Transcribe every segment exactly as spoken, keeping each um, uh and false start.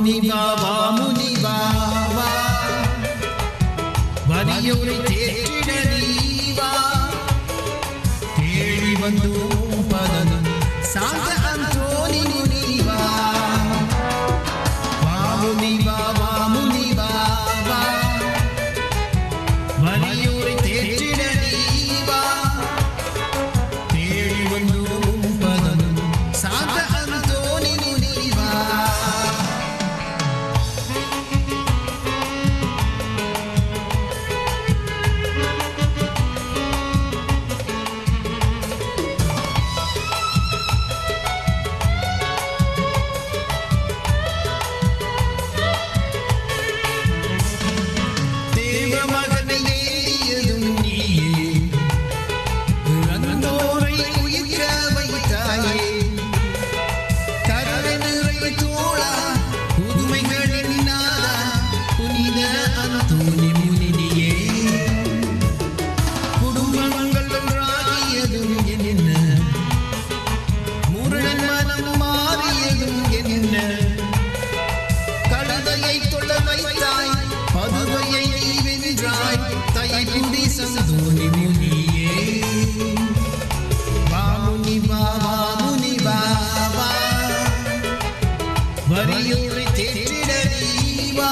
முனிவா வா முனிவா வா வலியோரை தேற்றிட நீவா தேடி வந்தோம் பதனம் சாந்த அந்தோனி முனிவா வா முனிவா வா முனிவா வா வலியோரை தேற்றிட நீவா தேடி வந்தோம் பதனம் சாந்த அந்தோனி முனிவா சந்தோனி முனியே வா முனிவா வா முனிவா வா வலியோரை தேற்றிட நீவா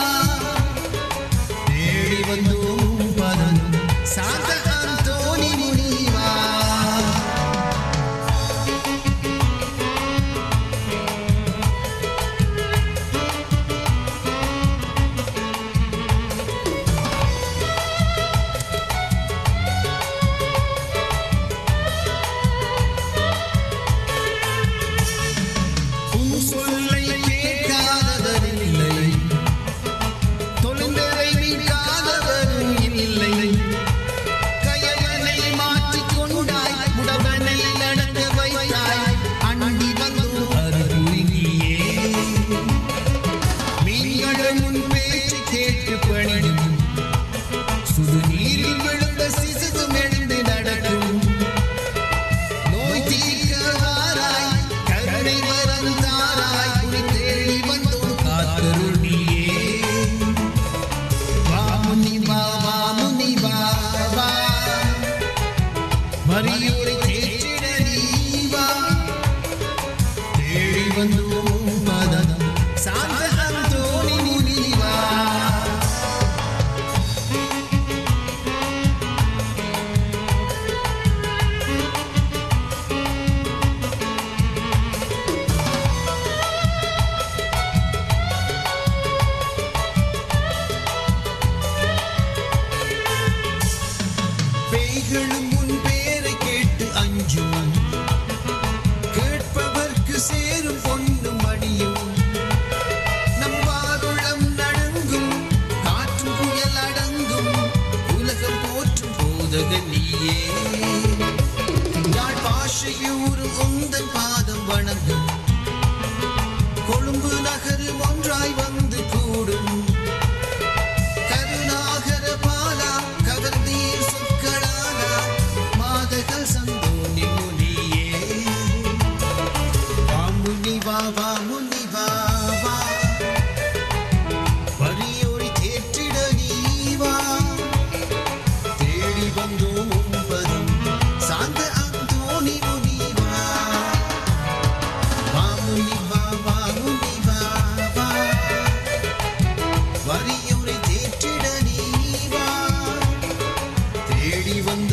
தேடி வந்தோம் பதனம் சாந்த அந்தோனி முனிவா வலியோரை தேற்றிட நீவா தேடி வந்தோம் பதனம் சாந்த அந்தோனி முனிவா பேய்களும் உன் பேரை கேட்டு அஞ்சும் கேட்பவர்க்கு சேரும் பொன்னும் மணியும் நம் வாருளம் நடுங்கும் காற்றும் புயல் அடங்கும் உலகம் போற்றும் போதக நீயே யாழ் பாஷையூரும் உந்தன் பாதம் வணங்கும் கொழும்பு நகரு ஒன்றாய் வந்து கூடும் கருணாகர பாலா கவர்ந்தீர் சொற்களாலா மாதகள் சந்தோனி முனியே வா முனிவா வா முனிவா வா வலியோரை தேற்றிட நீவா தேடி வந்தோம் பதம் சாந்த அந்தோனி முனிவா வா முனிவா வா முனிவா வா வலியோரை தேற்றிட நீவா தேடி வந்து